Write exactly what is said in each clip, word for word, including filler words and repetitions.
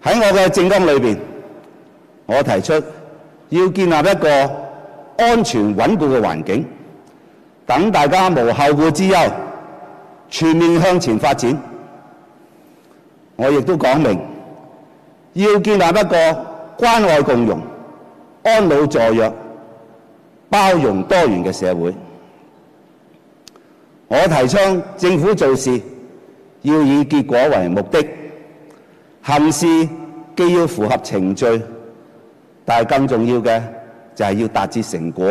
喺我嘅政綱裏邊，我提出要建立一個安全穩固嘅環境，等大家無後顧之憂，全面向前發展。我亦都講明，要建立一個關愛共融、安老助弱、包容多元嘅社會。我提倡政府做事要以結果為目的，行事既要符合程序，但係更重要嘅就係要達至成果。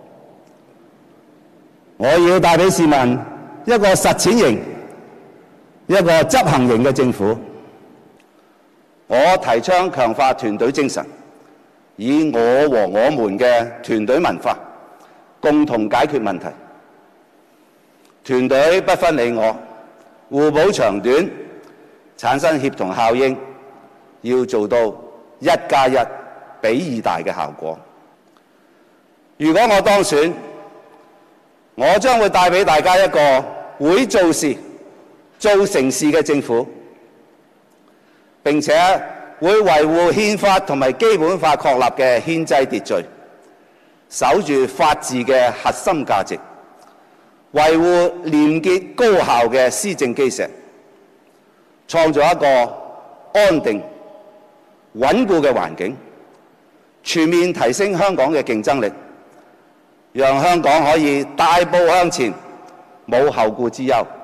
我要帶俾市民一個實踐型、一個執行型嘅政府。我提倡強化團隊精神，以我和我們嘅團隊文化，共同解決問題。團隊不分你我，互補長短，產生協同效應，要做到一加一比二大嘅效果。如果我當選，我將會帶俾大家一個會做事、做成事嘅政府，並且會維護憲法同埋基本法確立嘅憲制秩序，守住法治嘅核心價值，維護廉潔高效嘅施政基石，創造一個安定穩固嘅環境，全面提升香港嘅競爭力，讓香港可以大步向前，冇後顧之憂。